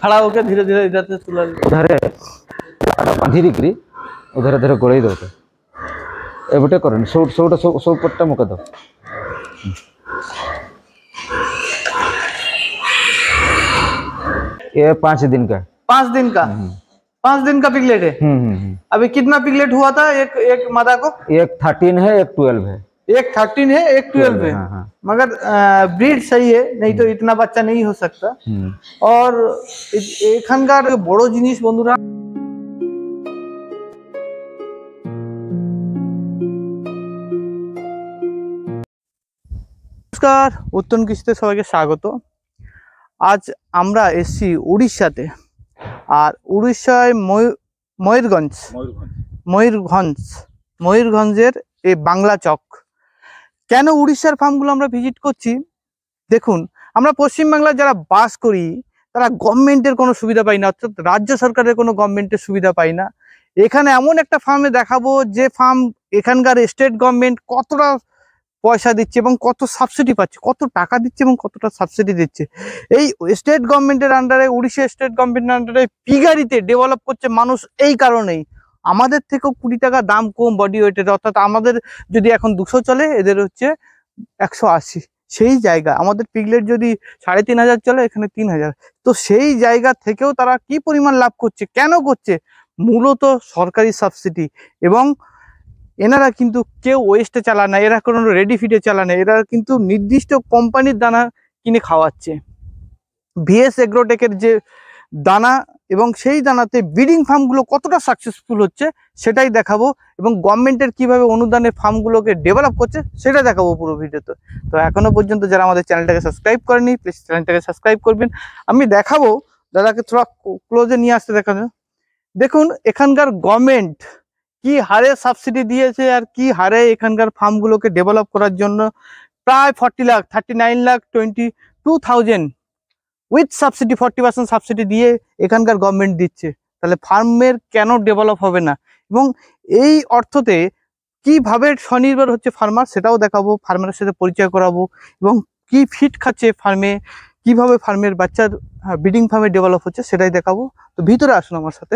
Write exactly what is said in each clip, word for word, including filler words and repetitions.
खड़ा होकर धीरे धीरे इधर से तुला धरे धीरे करी उधर धीरे गोड़े दो ए बटे कर सो सो सो सो पट्टा मुका दो ये पाँच दिन का पाँच दिन का पाँच दिन का पिगलेट है। हम्म अभी कितना पिगलेट हुआ था एक एक मादा को? एक थर्टीन है एक ट्वेल्व है। एक थर्टीन है एक ट्वेल्व है। हाँ, हाँ। मगर ब्रीड सही है, नहीं तो इतना बच्चा नहीं हो सकता। और एखानकार बड़ो जिनिस बंधुरा नमस्कार उत्तम कृषिते सबाइके स्वागत। आज आमरा एসছি उड़ीसाते और उड़ीसाय मयूरगंज मयूरगंज मयूरगंजेर ए बांगला चक কেন উড়িষ্যার ফার্মগুলো আমরা ভিজিট করছি দেখুন। আমরা পশ্চিম বাংলায় যারা বাস করি তারা গভর্নমেন্টের কোনো সুবিধা পাই না, অর্থাৎ রাজ্য সরকারের কোনো গভর্নমেন্টের সুবিধা পাই না। এখানে এমন একটা ফার্মে দেখাবো যে ফার্ম এখানকার স্টেট গভর্নমেন্ট কতটা পয়সা দিচ্ছে এবং কত সাবসিডি পাচ্ছে, কত টাকা দিচ্ছে এবং কতটা সাবসিডি দিচ্ছে। এই স্টেট গভর্নমেন্টের আন্ডারে উড়িষ্যা স্টেট গভর্নমেন্টের আন্ডারে পিগারিতে ডেভেলপ করছে মানুষ এই কারণেই আমাদের থেকেও কুড়ি টাকা দাম কম বডি ওয়েটের, অর্থাৎ আমাদের যদি এখন দুশো চলে এদের হচ্ছে একশো আশি। সেই জায়গা আমাদের পিগলেট যদি সাড়ে তিন হাজার চলে এখানে তিন হাজার। তো সেই জায়গা থেকেও তারা কি পরিমাণ লাভ করছে, কেন করছে? মূলত সরকারি সাবসিডি। এবং এনারা কিন্তু কেউ ওয়েস্টে চালায় না, এরা কোনো রেডি ফিডে চালায় না, এরা কিন্তু নির্দিষ্ট কোম্পানির দানা কিনে খাওয়াচ্ছে। ভিএস এগ্রোটেকের যে দানা এবং সেই দানাতে ব্রিডিং ফার্মগুলো কতটা সাকসেসফুল হচ্ছে সেটাই দেখাবো, এবং গভর্নমেন্টের কিভাবে অনুদানে ফার্মগুলোকে ডেভেলপ করছে সেটা দেখাবো পুরো ভিডিওতে। তো এখনো পর্যন্ত যারা আমাদের চ্যানেলটাকে সাবস্ক্রাইব করেনি প্লিজ চ্যানেলটাকে সাবস্ক্রাইব করবেন। আমি দেখাবো, দাদাকে থোড়া ক্লোজে নিয়ে আসতে দেখানো। দেখুন এখানকার গভর্নমেন্ট কি হারে সাবসিডি দিয়েছে আর কি হারে এখানকার ফার্মগুলোকে ডেভেলপ করার জন্য প্রায় forty lakh thirty nine lakh twenty two thousand with subsidy forty percent subsidy দিয়ে এখানকার গভর্নমেন্ট দিচ্ছে। তাহলে ফার্মের কেন ডেভেলপ হবে না, এবং এই অর্থতে কিভাবে স্বনির্ভর হচ্ছে ফার্মার সেটাও দেখাবো, ফার্মারের সাথে পরিচয় করাবো, এবং কি ফিট খাচ্ছে ফার্মে, কিভাবে ফার্মের বাচ্চার ব্রিডিং ফার্মে ডেভেলপ হচ্ছে সেটাই দেখাবো। তো ভিতরে আসুন আমার সাথে,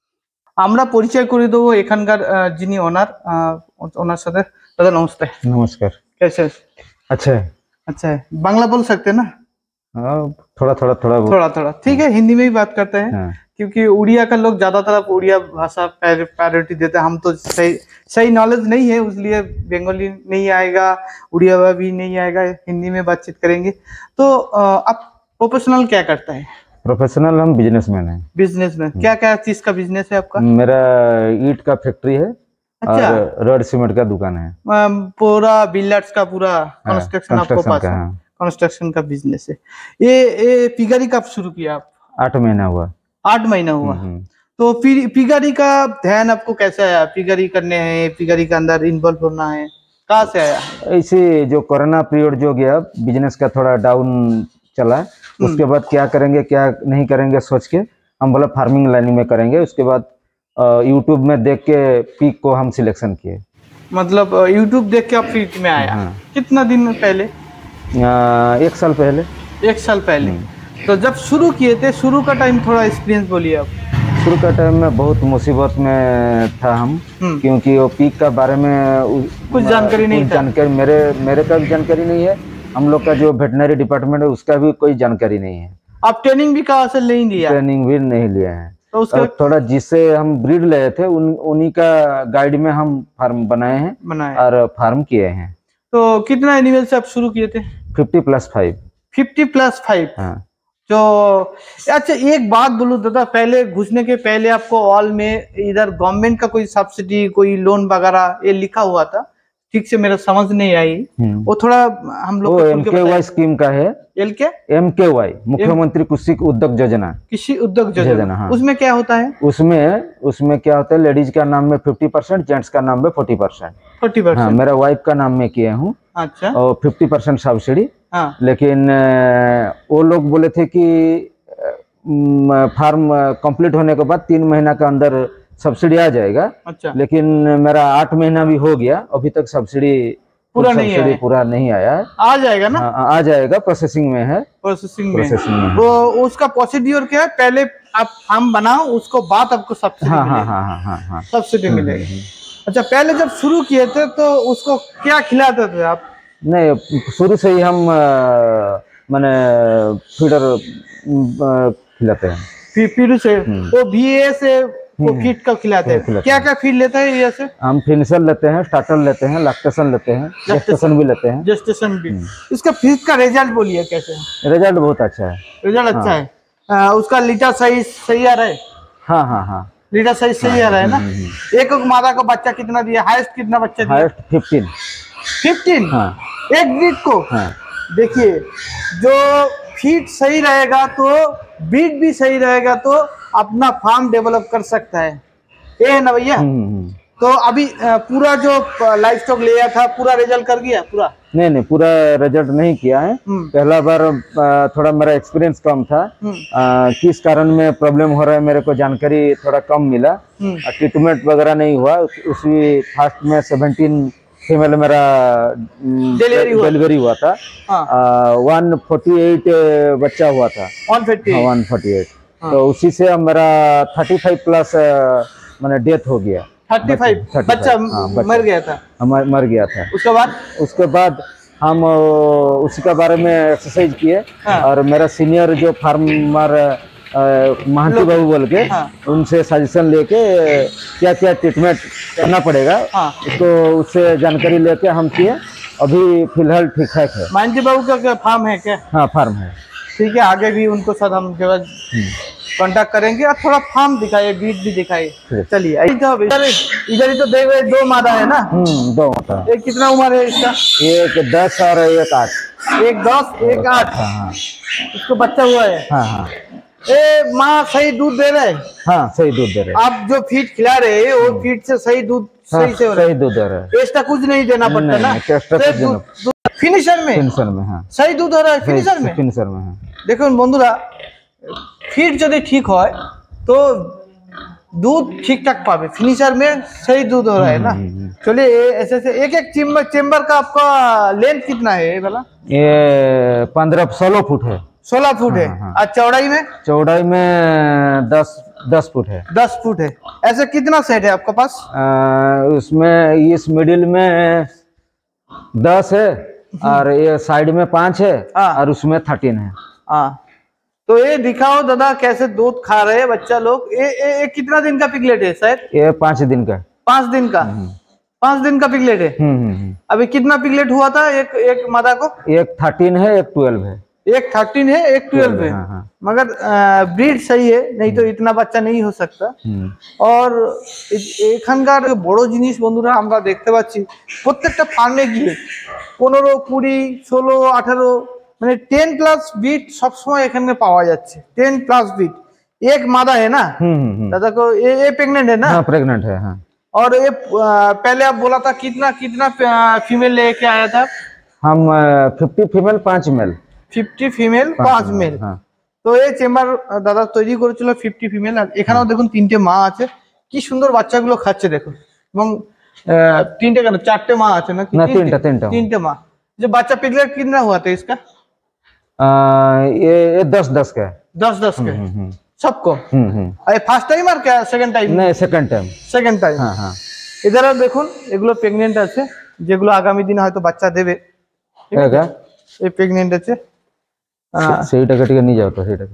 আমরা পরিচয় করে দেবো এখানকার যিনি ওনার ওনার সাথে। दादा नमस्ते। नमस्कार। कैसे? अच्छा है। अच्छा है। बांग्ला बोल सकते हैं ना? हाँ, थोड़ा थोड़ा थोड़ा थोड़ा थोड़ा ठीक है, हिंदी में ही बात करते हैं। हाँ। क्योंकि उड़िया का लोग ज्यादातर उड़िया भाषा प्रायोरिटी देते हैं। हम तो सही सही नॉलेज नहीं है, इसलिए बंगाली नहीं आएगा, उड़िया भी नहीं आएगा, हिंदी में बातचीत करेंगे। तो आप प्रोफेशनल क्या करता है? प्रोफेशनल हम बिजनेसमैन हैं। बिजनेसमैन क्या क्या चीज का बिजनेस है आपका? मेरा ईंट का फैक्ट्री है। अच्छा। और रड सीमेंट का दुकान है। पूरा बिल्डर्स का पूरा कंस्ट्रक्शन आपको पास है? कंस्ट्रक्शन का बिजनेस है। ये ये पिगारी कब शुरू किया आप? आठ महीना हुआ। आठ महीना हुआ। तो पिगारी का ध्यान आपको कैसे आया? पिगारी करने हैं, पिगारी के अंदर इन्वॉल्व होना है, कहाँ से आया? ऐसे जो कोरोना पीरियड जो गया बिजनेस का थोड़ा डाउन चला, उसके बाद क्या करेंगे क्या नहीं करेंगे सोच के हम बोला फार्मिंग लाइन में करेंगे। उसके बाद यूट्यूब में देख के पीक को हम सिलेक्शन किए। मतलब यूट्यूब देख के आप पीक में आया? हाँ। कितना दिन पहले? आ, एक साल पहले। एक साल पहले। तो जब शुरू किए थे, शुरू का टाइम थोड़ा एक्सपीरियंस बोलिए आप। शुरू का टाइम में बहुत मुसीबत में था हम, क्योंकि वो पीक का बारे में कुछ जानकारी नहीं था। जानकारी मेरे मेरे का भी जानकारी नहीं है, हम लोग का जो वेटनरी डिपार्टमेंट है उसका भी कोई जानकारी नहीं है। आप ट्रेनिंग भी कहाँ से नहीं लिया? ट्रेनिंग भी नहीं लिया है। तो उसका थोड़ा जिससे हम ब्रीड लाए थे उन उन्हीं का गाइड में हम फार्म बनाए हैं बनाए और फार्म किए हैं। तो कितना एनिमल से आप शुरू किए थे? Fifty plus five. Fifty plus five. हाँ। तो अच्छा एक बात बोलूं दादा, पहले घुसने के पहले आपको ऑल में इधर गवर्नमेंट का कोई सब्सिडी कोई लोन वगैरह ये लिखा हुआ था, ठीक से मेरा समझ नहीं आई, वो थोड़ा हम लोग एम के वाई स्कीम का है। एल के एम के वाई मुख्यमंत्री कृषि उद्योग योजना। कृषि उद्योग योजना। हाँ। उसमें क्या होता है? उसमें उसमें क्या होता है, लेडीज का नाम में फिफ्टी परसेंट, जेंट्स का नाम में फोर्टी परसेंट। Forty percent. हाँ, मेरा वाइफ का नाम में किया हूँ। अच्छा। और फिफ्टी परसेंट सब्सिडी। हाँ। लेकिन वो लोग बोले थे कि फार्म कंप्लीट होने के बाद तीन महीना के अंदर सब्सिडी आ जाएगा। अच्छा। लेकिन मेरा आठ महीना भी हो गया, अभी तक सब्सिडी पूरा नहीं सब्सिडी है, पूरा नहीं आया है। आ जाएगा ना? हाँ, आ जाएगा, प्रोसेसिंग में है। प्रोसेसिंग में प्रोसेसिंग में है। वो उसका प्रोसीड्यूर क्या है? पहले आप फार्म बनाओ, उसको बाद आपको सब्सिडी हाँ हाँ मिलेगी। हाँ हाँ हाँ हाँ सब्सिडी मिलेगी। अच्छा, पहले जब शुरू किए थे तो उसको क्या खिलाते थे आप? नहीं, शुरू से ही हम अ, माने फीडर अ, खिलाते हैं। फिर फिर से वो भी ए से वो फीड का खिलाते हैं। खिलाते क्या क्या फीड लेते हैं ये से? हम फिनिशर लेते हैं, स्टार्टर लेते हैं, लैक्टेशन लेते हैं, जेस्टेशन भी लेते हैं। जेस्टेशन भी। इसका फीड का रिजल्ट बोलिए कैसे है? रिजल्ट बहुत अच्छा है। रिजल्ट अच्छा है। आ, उसका लीटर साइज सही आ रहा है? हाँ हाँ हाँ, लीटर साइज सही आ रहा है ना? एक एक मादा का बच्चा कितना दिया? हाईएस्ट कितना बच्चा दिया? Highest fifteen. फिफ्टीन? हाँ, एक ब्रीड को? हाँ। देखिए, जो फीड सही रहेगा तो ब्रीड भी सही रहेगा तो अपना फार्म डेवलप कर सकता है, ये है ना भैया? तो अभी अ, पूरा जो लाइफ स्टॉक लिया था पूरा रिजल्ट कर गया पूरा? नहीं नहीं, पूरा रिजल्ट नहीं किया है। पहला बार अ, थोड़ा मेरा एक्सपीरियंस कम था। अ, किस कारण में प्रॉब्लम हो रहा है मेरे को जानकारी थोड़ा कम मिला। ट्रीटमेंट वगैरह नहीं हुआ। उस, उसी फास्ट में सेवनटीन फीमेल मेरा डिलीवरी हुआ, डिलीवरी हुआ था। वन फोर्टी एट बच्चा हुआ था। One forty eight. तो उसी से अब मेरा थर्टी फाइव प्लस मैंने डेथ हो गया। थर्टी फाइव बच्चा मर गया था? मर, मर गया था। उसके बाद उसके बाद हम उसी के बारे में एक्सरसाइज किए। हाँ। और मेरा सीनियर जो फार्मर महंती बाबू बोल के, हाँ। उनसे सजेशन लेके क्या क्या ट्रीटमेंट करना पड़ेगा, हाँ। उसको उससे जानकारी लेके हम किए। अभी फिलहाल ठीक ठाक है। महंती बाबू का क्या फार्म है क्या? हाँ, फार्म है। ठीक है, आगे भी उनको साथ हम कांटेक्ट करेंगे और थोड़ा फार्म दिखाइए, बीट भी दिखाइए। चलिए, इधर इधर ही तो देख रहे दो मादा है ना? हम्म, दो मादा। एक कितना उम्र है इसका? एक दस और एक आठ। एक दस एक आठ। हाँ, इसको बच्चा हुआ है? हाँ हाँ। ए, माँ सही दूध दे रहे? हाँ, सही दूध दे रहे। आप जो फीड खिला रहे हैं वो फीड से सही दूध सही से हो रहा है? सही दूध दे रहा है। एक्स्ट्रा कुछ नहीं देना पड़ता ना? फिनिशर में? फिनिशर में, हाँ। सही दूध हो रहा है फिनिशर में? फिनिशर में, हाँ। देखो बंधुरा, फीड যদি ঠিক হয় तो दूध ठीक ठाक पावे। फिनिशर में सही दूध हो रहा है ना? चलिए, ऐसे ऐसे एक एक चेम्बर चेम्बर का आपका लेंथ कितना है ये वाला? ये पंद्रह सोलह फुट है। सोलह फुट है। और चौड़ाई में? चौड़ाई में दस दस फुट है। दस फुट है। ऐसे कितना सेट है आपके पास? आ, उसमें इस मिडिल में दस है और ये साइड में पांच है और उसमें थर्टीन है। हाँ, तो ये दिखाओ दादा कैसे दूध खा रहे हैं बच्चा लोग। ये, ये, ये कितना दिन का पिगलेट है सर? ये पांच दिन का। पांच दिन का? पांच दिन का पिगलेट है। अभी कितना पिगलेट हुआ था एक एक मादा को? एक थर्टीन है, एक ट्वेल्व है। एक थर्टीन है, एक ट्वेल्व है। हाँ, हाँ। मगर ब्रीड सही है, नहीं तो इतना बच्चा नहीं हो सकता। और एखानकार बड़ो जिनिस बंधुरा আমরা দেখতে পাচ্ছি প্রত্যেকটা ফার্মে গিয়ে পনেরো কুড়ি ষোলো আঠারো মানে टेन प्लस बीट सब समय एखाने पावा जाच्छे। टेन प्लस बीट एक मादा है ना दादा को? ये ये प्रेग्नेंट है ना? हाँ, प्रेग्नेंट है। हाँ। और ये पहले आप बोला था कितना कितना फीमेल लेके आया था? हम फिफ्टी फीमेल पांच मेल। फिफ्टी फीमेल पांच मेल। हाँ। तो ये চেম্বার দাদা তৈরি করেছিল ফিফটি ফিমেল। আর এখানেও দেখুন তিনটে মা আছে, কি সুন্দর বাচ্চাগুলো খাচ্ছে দেখুন। এবং তিনটে কেন চারটে মা আছে না? তিনটে তিনটে তিনটে মা। जो बच्चा पिगलेट कितना हुआ था इसका? आ, ये, ये दस दस का। दस दस का सबको? ফার্স্ট টাইম আর সেকেন্ড টাইম? नहीं, সেকেন্ড টাইম। Second time. হ্যাঁ হ্যাঁ। এদের দেখুন এগুলো প্রেগন্যান্ট আছে, যেগুলো আগামী দিনে হয়তো বাচ্চা দেবে। ঠিক আছে, এই প্রেগন্যান্ট আছে। সেইটাকে টিকে নিয়ে যাও তো সেইটাকে।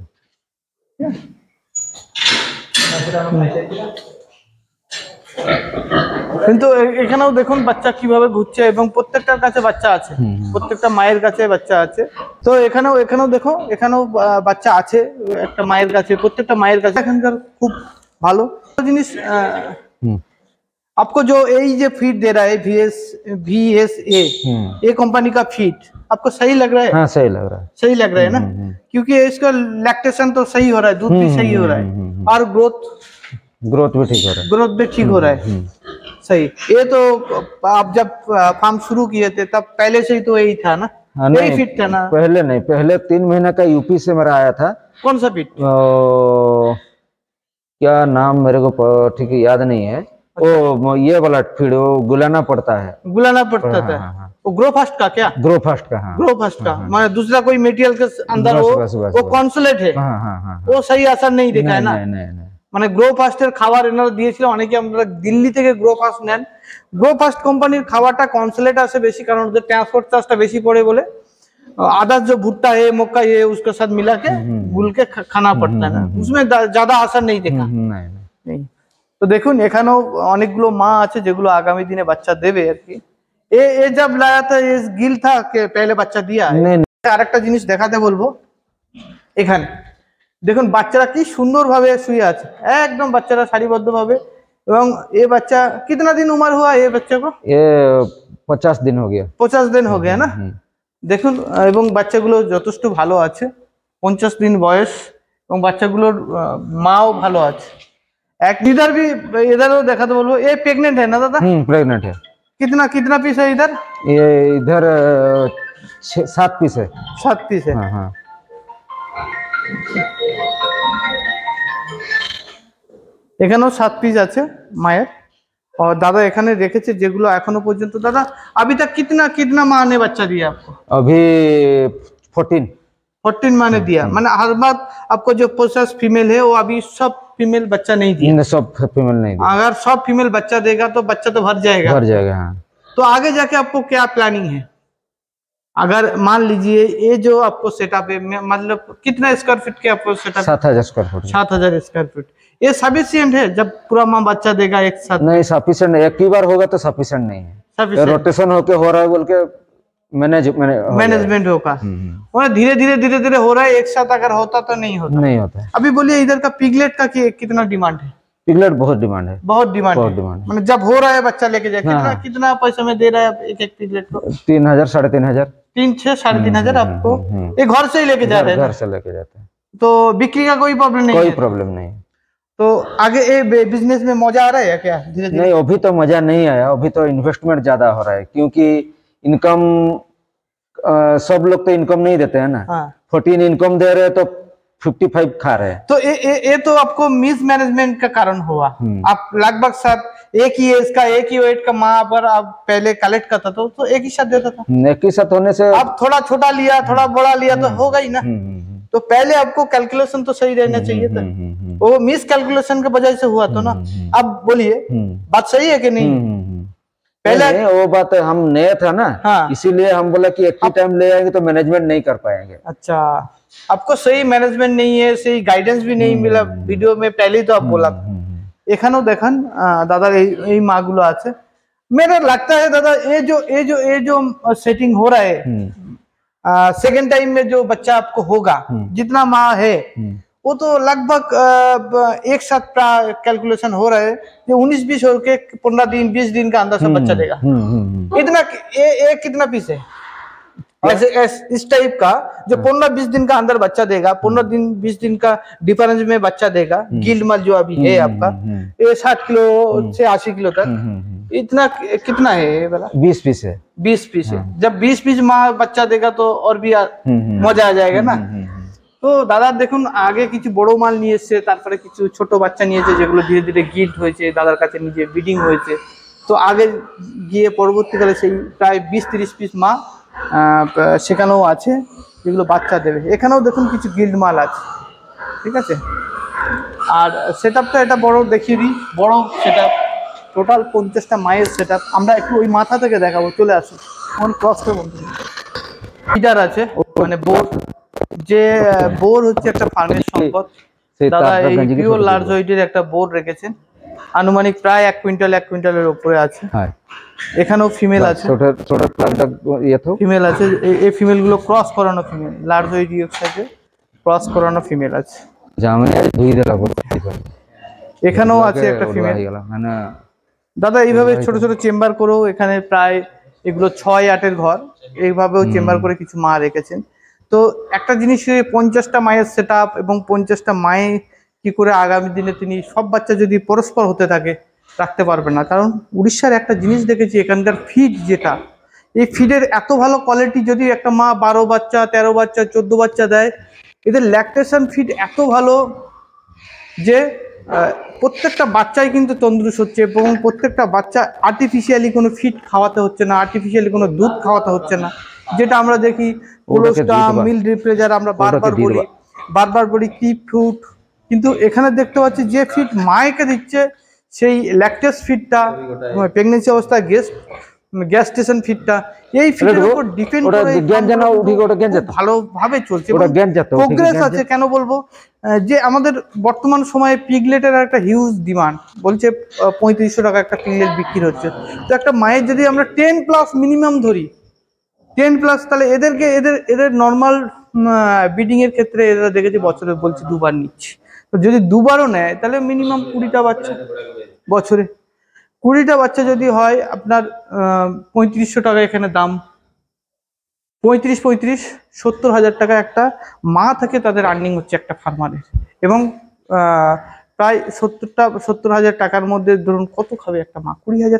কিন্তু এখানেও দেখুন বাচ্চা কিভাবে ঘুরছে এবং প্রত্যেকটার কাছে বাচ্চা আছে, প্রত্যেকটা মায়ের কাছে বাচ্চা আছে। তো এখানেও এখানেও দেখো এখানেও বাচ্চা আছে একটা মায়ের কাছে, প্রত্যেকটা মায়ের কাছে। এখানকার খুব ভালো জিনিস। आपको जो ये जो फीड दे रहा है वीएस वीएस ए, ये कंपनी का फीड आपको सही लग रहा है? हाँ, सही लग रहा है। सही लग रहा है ना? क्योंकि इसका लैक्टेशन तो सही हो रहा है, दूध भी सही हो रहा है और ग्रोथ ग्रोथ भी ठीक हो रहा है। ग्रोथ भी ठीक हो रहा है। सही। ये तो आप जब फार्म शुरू किए थे तब पहले से ही तो यही था ना? यही फीड था ना? पहले नहीं, पहले तीन महीने का यूपी से मेरा आया था। कौन सा फीड? क्या नाम मेरे को ठीक याद नहीं है। वो ये वाला फीड वो गुलाना पड़ता है। गुलाना पड़ता हाँ, था। हाँ, हाँ। वो ग्रो फास्ट का क्या? ग्रो फास्ट का, हाँ। ग्रो फास्ट का, हाँ, हाँ। मतलब दूसरा कोई मटेरियल के अंदर बस, हो, बस, बस, वो बस। कॉन्सुलेट है, हाँ, हाँ, हाँ, वो सही असर नहीं देखा है नहीं, ना। नहीं, नहीं, नहीं। মানে গ্রো ফাস্টের খাবার এনারা দিয়েছিল অনেকে, আমরা দিল্লি থেকে গ্রো ফাস্ট নেন। গ্রো ফাস্ট কোম্পানির খাবারটা কনসোলেট আসে বেশি, কারণ ওদের ট্রান্সপোর্ট চার্জটা বেশি पड़े बोले। अदर्स जो भुट्टा है, मक्का है, उसके साथ मिला के गुल के खाना पड़ता है ना, उसमें ज्यादा असर नहीं देखा। नहीं तो দেখুন এখানেও অনেকগুলো মা আছে যেগুলো আগামী দিনে বাচ্চা দেবে আর কি। এ এ जब लाया था ये गिल था कि पहले बच्चा दिया है। আরেকটা জিনিস দেখাতে বলবো, এখানে দেখুন বাচ্চারা কি সুন্দর ভাবে শুয়ে আছে, একদম বাচ্চারা সারিবদ্ধ ভাবে। এবং এই বাচ্চা कितना दिन उम्र हुआ ये बच्चे को? ये पचास दिन हो गया। पचास दिन हो गया ना। দেখুন এবং বাচ্চাগুলো যথেষ্ট ভালো আছে, পঞ্চাশ দিন বয়স, এবং বাচ্চাগুলোর মাও ভালো আছে। एक इधर भी इधर दिखाते बोलो, ये प्रेग्नेंट है ना दादा? हम्म प्रेग्नेंट है। कितना कितना पीस है इधर? ये इधर सात पीस है। सात पीस है। हाँ, हाँ। এখানেও সাত পিস আছে মায়ের। और दादा এখানে রেখেছে যেগুলো এখনো পর্যন্ত। दादा अभी तक कितना कितना माँ ने बच्चा दिया आपको? अभी फोर्टीन फोर्टीन माँ ने दिया, माने हर बार आपको जो प्रोसेस फीमेल है वो अभी सब फीमेल बच्चा नहीं दिया। सब फीमेल नहीं दिया। अगर सब फीमेल बच्चा देगा तो बच्चा तो भर जाएगा। भर जाएगा, हाँ। तो आगे जाके आपको क्या प्लानिंग है? अगर मान लीजिए ये जो आपको सेटअप है, मतलब कितना स्क्वायर फीट के आपको सेटअप? सात हजार स्क्वायर फीट। सात हजार स्क्वायर फीट ये सफिशिएंट है जब पूरा माँ बच्चा देगा एक साथ? नहीं सफिशिएंट, एक ही बार होगा तो सफिशिएंट नहीं है। रोटेशन होके हो रहा है बोल के मैनेज मैनेजमेंट होगा, और धीरे धीरे धीरे धीरे हो रहा है। एक साथ अगर होता तो नहीं होता। नहीं होता है। अभी बोलिए इधर का पिगलेट का कि, कितना डिमांड है? पिगलेट बहुत डिमांड है। बहुत डिमांड बहुत है। डिमांड है। मतलब जब हो रहा है बच्चा लेके जाए, कितना कितना पैसे में दे रहा है एक एक पिगलेट को? तीन हजार साढ़े तीन हजार तीन छह साढ़े तीन हजार आपको ये घर से ही लेके जा रहे हैं? घर से लेके जाते हैं। तो बिक्री का कोई प्रॉब्लम नहीं? कोई प्रॉब्लम नहीं। तो आगे ये बिजनेस में मजा आ रहा है क्या धीरे धीरे? नहीं अभी तो मजा नहीं आया, अभी तो इन्वेस्टमेंट ज्यादा हो रहा है, क्योंकि इनकम सब लोग तो इनकम नहीं देते हैं ना। फोर्टीन इनकम दे रहे हैं तो फिफ्टी फाइव खा रहे हैं। तो ये ये तो आपको मिस मैनेजमेंट का कारण हुआ। आप लगभग सब एक ही एज का एक ही वेट का माँ पर आप पहले कलेक्ट करता था तो एक ही साथ देता था। एक ही साथ होने से आप थोड़ा छोटा लिया थोड़ा बड़ा लिया तो होगा ही ना। तो पहले आपको कैलकुलेशन तो सही रहना चाहिए था, वो मिस कैलकुलेशन के वजह से हुआ तो ना। अब बोलिए बात सही है कि नहीं? पहले नहीं, वो बात हम नए था ना। हाँ। इसीलिए हम बोला कि एक ही टाइम ले आएंगे तो मैनेजमेंट नहीं कर पाएंगे। अच्छा आपको सही मैनेजमेंट नहीं है, सही गाइडेंस भी नहीं मिला वीडियो में पहले ही तो आप बोला। এখানেও দেখেন দাদা এই মাগুলো আছে। मेरा लगता है दादा ये जो ये जो ये जो सेटिंग हो रहा है सेकेंड टाइम में जो बच्चा आपको होगा, जितना माँ है वो तो लगभग एक साथ कैलकुलेशन हो रहा है कि उन्नीस बीस हो के पंद्रह दिन बीस दिन का अंदर से बच्चा देगा। इतना ये, ये कितना पीस है ऐसे इस टाइप का जो पंद्रह बीस दिन का अंदर बच्चा देगा, पंद्रह दिन बीस दिन का डिफरेंस में बच्चा देगा। गिल्ड मल जो अभी है आपका ये साठ किलो से अस्सी किलो तक, इतना कितना है ये वाला? बीस पीस है। बीस पीस है। जब बीस पीस माँ बच्चा देगा तो और भी मजा आ जाएगा ना। তো দাদা দেখুন আগে কিছু বড় মাল নিয়ে এসেছে, তারপরে কিছু ছোট বাচ্চা নিয়েছে যেগুলো ধীরে ধীরে গিল্ড হয়েছে, দাদার কাছে নিজে ব্রিডিং হয়েছে। তো আগে গিয়ে পরবর্তীকালে সেই প্রায় বিশ তিরিশ পিস মা সেখানেও আছে যেগুলো বাচ্চা দেবে। এখানেও দেখুন কিছু গিল্ড মাল আছে, ঠিক আছে। আর সেট আপটা এটা বড় দেখিয়ে দিই, বড় সেট আপ টোটাল পঞ্চাশটা মায়ের সেট আপ। আমরা একটু ওই মাথা থেকে দেখাবো, চলে আসুন। অন ক্রস করে বলতে ফিডার আছে, মানে বোর যে বোর হচ্ছে একটা ফার্মের সম্পদ। দাদা এই পিওর লার্জ ওয়েটের একটা বোর রেখেছেন, আনুমানিক প্রায় এক কুইন্টাল এক কুইন্টালের উপরে আছে। এখানেও ফিমেল আছে, ফিমেল আছে। এই ফিমেল গুলো ক্রস করানো ফিমেল, লার্জ ওয়েট সাথে ক্রস করানো ফিমেল আছে। এখানেও আছে একটা ফিমেল। দাদা এইভাবে ছোট ছোট চেম্বার করেও এখানে প্রায় এগুলো ছয় আটের ঘর, এইভাবেও চেম্বার করে কিছু মা রেখেছেন। তো একটা জিনিস পঞ্চাশটা মায়ের সেট আপ এবং পঞ্চাশটা মায়ে কি করে আগামী দিনে তিনি সব বাচ্চা যদি পরস্পর হতে থাকে রাখতে পারবেন না। কারণ উড়িষ্যার একটা জিনিস দেখেছি, এখানকার ফিড যেটা, এই ফিডের এত ভালো কোয়ালিটি। যদি একটা মা বারো বাচ্চা তেরো বাচ্চা চোদ্দ বাচ্চা দেয়, এদের ল্যাকটেশন ফিড এত ভালো যে আহ, প্রত্যেকটা বাচ্চাই কিন্তু তন্দুরুস্ত হচ্ছে এবং প্রত্যেকটা বাচ্চা আর্টিফিশিয়ালি কোনো ফিড খাওয়াতে হচ্ছে না, আর্টিফিশিয়ালি কোনো দুধ খাওয়াতে হচ্ছে না, যেটা আমরা দেখি কোলোস্টাম মিল রিপ্রেজার আমরা বারবার বলি বারবার বলি কিপ ফুড, কিন্তু এখানে দেখতে পাচ্ছি যে ফিড মায়েকে দিচ্ছে সেই ল্যাকটেস ফিডটা প্রেগনেন্সি অবস্থায় গেস্ট গ্যাস্টেশন ফিডটা এই ফিডের উপর ডিপেন্ড করে ভালোভাবে চলছে, প্রোগ্রেস আছে। কেন বলবো যে আমাদের বর্তমান সময়ে পিগলেটের একটা হিউজ ডিমান্ড, বলছে পঁয়ত্রিশশো টাকা একটা পিগলেট বিক্রি হচ্ছে। তো একটা মায়ের যদি আমরা টেন প্লাস মিনিমাম ধরি, টেন প্লাস, তাহলে এদেরকে এদের এদের নর্মাল ব্রিডিং এর ক্ষেত্রে এরা দেখেছি বছরে বলছি দুবার নিচ্ছে। তো যদি দুবারও নেয় তাহলে মিনিমাম কুড়িটা বাচ্চা বছরে, কুড়িটা বাচ্চা যদি হয় আপনার পঁয়ত্রিশশো টাকা এখানে দাম, পঁয়ত্রিশ পঁয়ত্রিশ সত্তর হাজার টাকা একটা মা থেকে তাদের আর্নিং হচ্ছে একটা ফার্মারের, এবং প্রায় সত্তরটা সত্তর হাজার টাকার মধ্যে ধরুন কত খাবে একটা মা, কুড়ি হাজার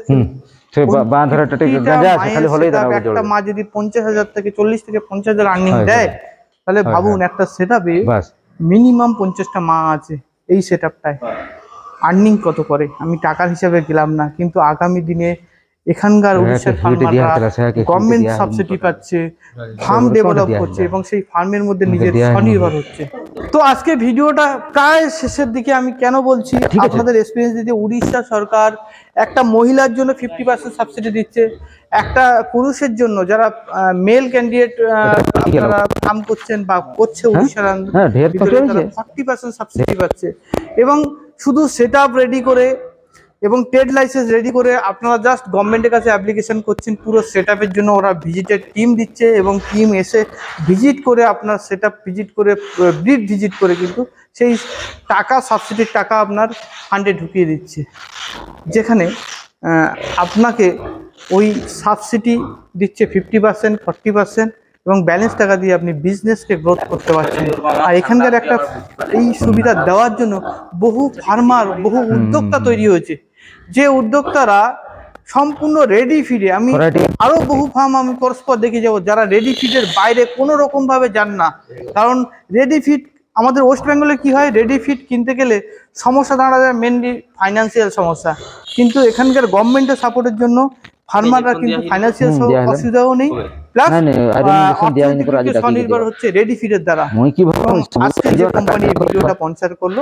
একটা মা যদি পঞ্চাশ হাজার থেকে চল্লিশ থেকে পঞ্চাশ হাজার আর্নিং দেয়, তাহলে ভাবুন একটা সেট আপে মিনিমাম পঞ্চাশটা মা আছে, এই সেট আপটায় আর্নিং কত করে। আমি টাকার হিসাবে গেলাম না, কিন্তু আগামী দিনে এখানকার উড়িষ্যার ফার্মাররা গভর্নমেন্ট সাবসিডি পাচ্ছে, ফার্ম ডেভেলপ করছে এবং সেই ফার্মের মধ্যে নিজের স্বনির্ভর হচ্ছে। তো আজকে ভিডিওটা প্রায় শেষের দিকে। আমি কেন বলছি আপনাদের এক্সপিরিয়েন্স দিতে, উড়িষ্যা সরকার একটা মহিলার জন্য ফিফটি পার্সেন্ট সাবসিডি দিচ্ছে, একটা পুরুষের জন্য যারা মেল ক্যান্ডিডেট যারা কাম করছেন বা করছে উড়িষ্যার ফর্টি পার্সেন্ট সাবসিডি পাচ্ছে, এবং শুধু সেট আপ রেডি করে এবং ট্রেড লাইসেন্স রেডি করে আপনারা জাস্ট গভর্নমেন্টের কাছে অ্যাপ্লিকেশন করছেন, পুরো সেট আপের জন্য ওরা ভিজিটের টিম দিচ্ছে এবং টিম এসে ভিজিট করে আপনার সেট আপ ভিজিট করে ব্রিড ভিজিট করে কিন্তু সেই টাকা সাবসিডির টাকা আপনার ফান্ডে ঢুকিয়ে দিচ্ছে, যেখানে আপনাকে ওই সাবসিডি দিচ্ছে ফিফটি পার্সেন্ট ফর্টি পার্সেন্ট এবং ব্যালেন্স টাকা দিয়ে আপনি বিজনেসকে গ্রোথ করতে পারছেন। আর এখানকার একটা এই সুবিধা দেওয়ার জন্য বহু ফার্মার বহু উদ্যোক্তা তৈরি হয়েছে, যে উদ্যোক্তারা সম্পূর্ণ রেডি ফিডে, আমি আরো বহু ফার্ম আমি পরস্পর দেখে যাবো যারা রেডি ফিডের বাইরে কোনো রকম ভাবে যান না, কারণ রেডি ফিড আমাদের ওয়েস্ট বেঙ্গলে কি হয়, রেডি ফিড কিনতে গেলে সমস্যা দাঁড়া যায় মেনলি ফাইন্যান্সিয়াল সমস্যা, কিন্তু এখানকার গভর্নমেন্টের সাপোর্টের জন্য ফার্মাররা কিন্তু ফাইন্যান্সিয়াল অসুবিধাও নেই, প্লাস স্বনির্ভর হচ্ছে রেডি ফিডের দ্বারা। আজকে যে কোম্পানি ভিডিওটা স্পন্সর করলো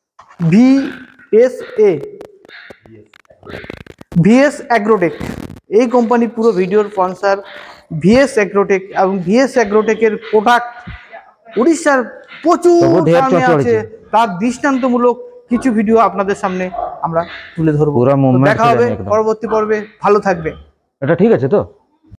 ভিএসএ ভিএস অ্যাগ্রোটেক, এই কোম্পানি পুরো ভিডিওর স্পন্সর ভিএস অ্যাগ্রোটেক, এবং ভিএস অ্যাগ্রোটেকের প্রোডাক্ট উড়িষ্যার প্রচুর ফার্মে আছে, তার দৃষ্টান্তমূলক কিছু ভিডিও আপনাদের সামনে আমরা তুলে ধরবো। দেখা হবে পরবর্তী পর্বে, ভালো থাকবে। এটা ঠিক আছে তো।